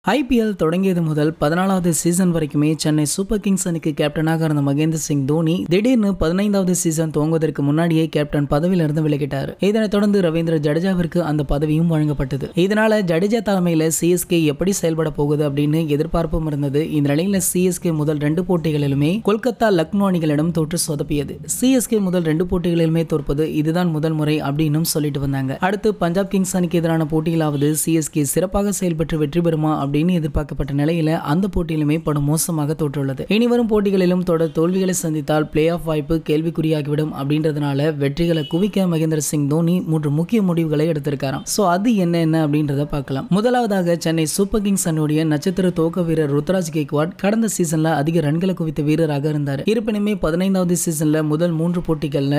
IPL தொடங்கியது முதல் 14வது season வரைக்குமே சென்னை சூப்பர் கிங்ஸ் அணிக்கு கேப்டனாக இருந்த மகேந்திர சிங் தோனி திடீர்னு 15வது சீசன் துவங்குவதற்கு முன்னாடியே கேப்டன் பதவியிலிருந்து விலகிட்டார். இதனைத் தொடர்ந்து ரவீந்திர ஜடேஜாவிற்கு அந்த பதவியும் வழங்கப்பட்டது. இதனால ஜடேஜா தலைமையில சிஎஸ்கே எப்படி செயல்பட போகுது அப்படின்னு எதிர்பார்ப்பும் இருந்தது. இந்த நிலையில சிஎஸ்கே முதல் 2 போட்டிகளிலுமே கொல்கத்தா லக்னோ அணிகளிடம் தோற்று சொதப்பியது. சிஎஸ்கே முதல் 2 போட்டிகளிலுமே தோற்பது இதுதான் முதல் முறை அப்படின்னு சொல்லிட்டு வந்தாங்க. அடுத்து பஞ்சாப் கிங்ஸ் அணிக்கு எதிரான போட்டியிலாவது சிஎஸ்கே சிறப்பாக செயல்பட்டு வெற்றி பெறுமா அப்படின்னு எதிர்பார்க்கப்பட்ட நிலையில அந்த போட்டியிலுமே படும் மோசமாக தோற்றுள்ளது. இனி வரும் போட்டிகளிலும் தொடர் தோல்விகளை சந்தித்தால் பிளே ஆஃப் வாய்ப்பு கேள்விக்குறியாகிவிடும் அப்படின்றதுனால வெற்றிகளை குவிக்க மகேந்திர சிங் தோனி 3 முக்கிய முடிவுகளை எடுத்திருக்காராம். சோ அது என்ன அப்படின்றத பார்க்கலாம். முதலாவதாக சென்னை சூப்பர் கிங்ஸ் அணியுடைய நட்சத்திர துவக்க வீரர் ருத்ராஜ் கெய்க்வாட் கடந்த சீசன்ல அதிக ரன்களை குவித்த வீரராக இருந்தார். இருப்பினுமே 15வது சீசன்ல முதல் 3 போட்டிகள்ல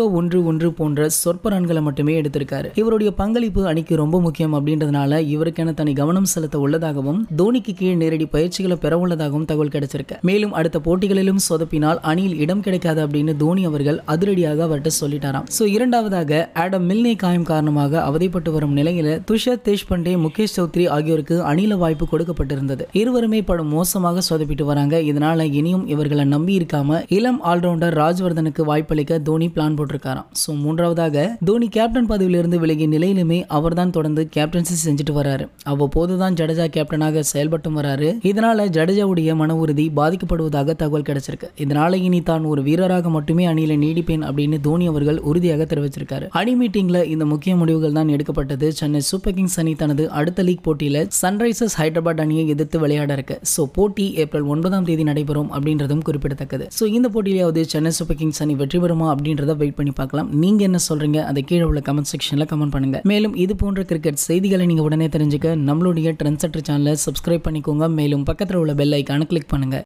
0-1-1 போன்ற சொற்ப ரன்களை மட்டுமே எடுத்திருக்காரு. இவருடைய பங்களிப்பு அணிக்கு ரொம்ப முக்கியம் அப்படின்றதுனால இவருக்கென தனி கவனம் செலுத்த உள்ளதாக தோனிக்கு கீழ் நேரடி பயிற்சிகளை பெற உள்ளதாகவும் தகவல் கிடைச்சிருக்கு. மேலும் அடுத்த போட்டிகளிலும் சொதப்பினால் அணியில் இடம் கிடைக்காது அப்படின்னு தோனி அவர்கள் அதிரடியாக அவர்கிட்ட சொல்லிட்டாராம். சோ இரண்டாவதாக ஆடம் மில்னே காயம் காரணமாக அவதிப்பட்டு வரும் நிலையில துஷார் தேஷ்பண்டே, முகேஷ் சௌத்ரி ஆகியோருக்கு அணில வாய்ப்பு கொடுக்கப்பட்டிருந்தது. இருவருமே படும் மோசமாக சொதப்பிட்டு வராங்க. இதனால இனியும் இவர்களை நம்பி இருக்காம இளம் ஆல்ரவுண்டர் ராஜ்வர்தனுக்கு வாய்ப்பளிக்க தோனி பிளான் போட்டிருக்காராம். சோ மூன்றாவதாக தோனி கேப்டன் பதவியிலிருந்து விலகிய நிலையிலுமே அவர்தான் தொடர்ந்து கேப்டன்சி செஞ்சுட்டு வராரு. அவ்வப்போதுதான் ஜடேஜா கேப்டனாக செயல்பட்டும் வராரு. இதனால ஜடேஜாவுடைய மன உறுதி பாதிக்கப்படுவதாக தகவல் கிடைச்சிருக்கு. இதனால இனி தான் ஒரு வீரராக மட்டுமே அணியில நீடிப்பேன் அப்படின்னு தோனி அவர்கள் உறுதியாக தெரிவிச்சிருக்காரு. அணி மீட்டிங்ல இந்த முக்கிய முடிவுகள் தான் எடுக்கப்பட்டது. சென்னை சூப்பர் கிங்ஸ் அணி தனது அடுத்த லீக் போட்டியில சன்ரைசர்ஸ் ஹைதராபாத் அணியை எதிர்த்து விளையாட இருக்கு. சோ போட்டி ஏப்ரல் 9ஆம் தேதி நடைபெறும் அப்படின்றதும் குறிப்பிடத்தக்கது. சோ இந்த போட்டியிலாவது சென்னை சூப்பர் கிங்ஸ் அணி வெற்றி பெறுமா அப்படின்றத வெயிட் பண்ணி பார்க்கலாம். நீங்க என்ன சொல்றீங்க அதை கீழே உள்ள கமெண்ட் செக்ஷன்ல கமெண்ட் பண்ணுங்க. மேலும் இது போன்ற கிரிக்கெட் செய்திகளை நீங்க உடனே தெரிஞ்சுக்க நம்மளுடைய ட்ரெண்ட் செட்டர் சேனலை சப்ஸ்கிரைப் பண்ணிக்கோங்க. மேலும் பக்கத்தில் உள்ள பெல் ஐகானை கிளிக் பண்ணுங்க.